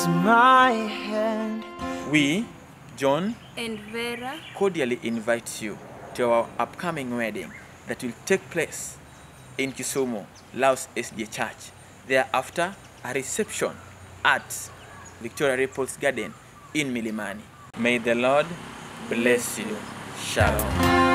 kiss my hand. We, John and Verah, cordially invite you to our upcoming wedding that will take place in Kisumu, Laos SDA Church. Thereafter, a reception at Victoria Ripples Garden in Milimani. May the Lord bless you. Shalom.